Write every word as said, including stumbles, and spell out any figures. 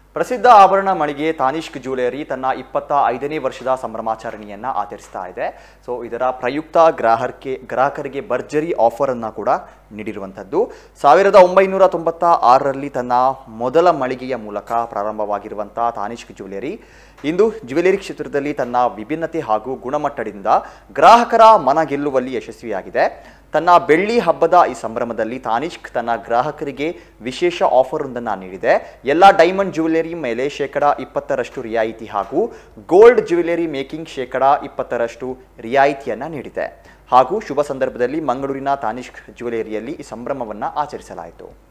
ಪ್ರಸಿದ್ಧ ಆಭರಣ ಮಳಿಗೆ ತಾನಿಷ್ಕ್ ಜ್ಯುವೆಲರಿ ತನ್ನ ಇಪ್ಪತ್ತ ಐದನೇ ವರ್ಷದ ಸಂಭ್ರಮಾಚರಣೆಯನ್ನ ಆಚರಿಸ್ತಾ ಇದೆ. ಸೊ ಇದರ ಪ್ರಯುಕ್ತ ಗ್ರಾಹಕರಿಗೆ ಗ್ರಾಹಕರಿಗೆ ಭರ್ಜರಿ ಆಫರ್ ಅನ್ನ ಕೂಡ ನೀಡಿರುವಂಥದ್ದು. ಸಾವಿರದ ಒಂಬೈನೂರ ತೊಂಬತ್ತ ಆರರಲ್ಲಿ ತನ್ನ ಮೊದಲ ಮಳಿಗೆಯ ಮೂಲಕ ಪ್ರಾರಂಭವಾಗಿರುವಂತಹ ತಾನಿಷ್ಕ್ ಜ್ಯುವೆಲರಿ ಇಂದು ಜ್ಯುವೆಲರಿ ಕ್ಷೇತ್ರದಲ್ಲಿ ತನ್ನ ವಿಭಿನ್ನತೆ ಹಾಗೂ ಗುಣಮಟ್ಟದಿಂದ ಗ್ರಾಹಕರ ಮನ ಗೆಲ್ಲುವಲ್ಲಿ ಯಶಸ್ವಿಯಾಗಿದೆ. ತನ್ನ ಬೆಳ್ಳಿ ಹಬ್ಬದ ಈ ಸಂಭ್ರಮದಲ್ಲಿ ತಾನಿಷ್ಕ್ ತನ್ನ ಗ್ರಾಹಕರಿಗೆ ವಿಶೇಷ ಆಫರ್ ಒಂದನ್ನು ನೀಡಿದೆ. ಎಲ್ಲ ಡೈಮಂಡ್ ಜ್ಯುವೆಲರಿ ಮೇಲೆ ಶೇಕಡ ಇಪ್ಪತ್ತರಷ್ಟು ರಿಯಾಯಿತಿ ಹಾಗೂ ಗೋಲ್ಡ್ ಜ್ಯುವೆಲರಿ ಮೇಕಿಂಗ್ ಶೇಕಡ ಇಪ್ಪತ್ತರಷ್ಟು ರಿಯಾಯಿತಿಯನ್ನು ನೀಡಿದೆ. ಹಾಗೂ ಶುಭ ಸಂದರ್ಭದಲ್ಲಿ ಮಂಗಳೂರಿನ ತಾನಿಷ್ಕ್ ಜ್ಯುವೆಲರಿಯಲ್ಲಿ ಈ ಸಂಭ್ರಮವನ್ನು ಆಚರಿಸಲಾಯಿತು.